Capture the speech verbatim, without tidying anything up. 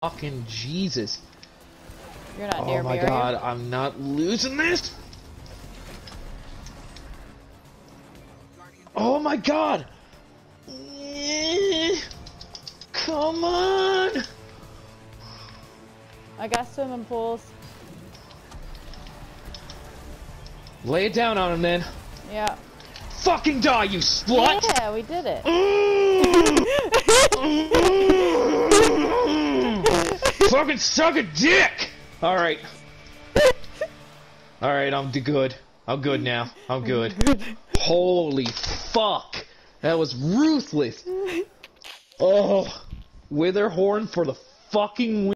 fucking Jesus. You're not Oh near my me, are god, you? I'm not losing this! Oh my god! Eh, Come on! I got swimming pools. Lay it down on him then. Yeah. Fucking die, you slut! Yeah, we did it. Fucking suck a dick! Alright. Alright, I'm good. I'm good now. I'm good. Holy fuck! That was ruthless! Oh, Witherhorn for the fucking win.